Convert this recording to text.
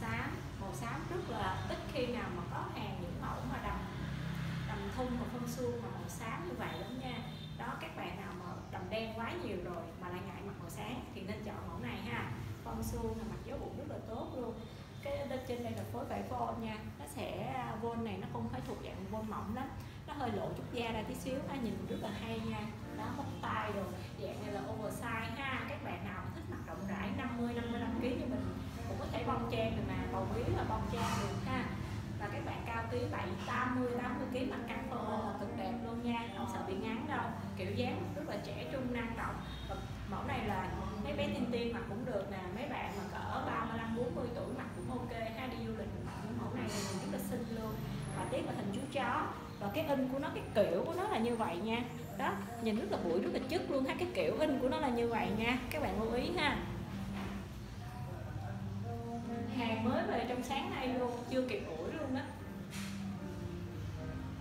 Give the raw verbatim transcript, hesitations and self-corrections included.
xám. Màu xám rất là ít khi nào mà có hàng những mẫu mà đầm đầm thun và phân suông mà màu xám như vậy lắm nha. Đó, các bạn nào mà đầm đen quá nhiều rồi mà lại ngại mặc màu sáng thì nên chọn mẫu này ha. Phân suông là mặc gió bụng rất là tốt luôn. Cái bên trên đây là phối vải voan nha, nó sẽ voan này nó không phải thuộc dạng voan mỏng lắm, nó hơi lộ chút da ra tí xíu ha, nhìn rất là hay nha. Đó, bóc tay rồi dạng này là oversize ha. Các bạn nào mà thích mặc rộng rãi năm mươi năm mươi lăm ki lô gam như mình cũng có thể bông trang được mà, bầu bí là bông trang được ha. Và các bạn cao ký bảy tám mươi tám mươi ki lô gam mặc căng phơ lên là cực đẹp luôn nha, không sợ bị ngắn đâu. Kiểu dáng rất là trẻ trung năng động. Và mẫu này là mấy bé tiên tiên mặc cũng được nè, mấy bạn mà cỡ ba mươi lăm bốn mươi tuổi mặc cũng ok ha. Đi du lịch mặc những mẫu này thì rất là xinh luôn. Và tiếp là hình chú chó, và cái in của nó, cái kiểu của nó là như vậy nha. Đó, nhìn rất là bụi, rất là chất luôn ha. Cái kiểu in của nó là như vậy nha, các bạn lưu ý ha. Hàng mới về trong sáng nay luôn, chưa kịp ủi luôn đó.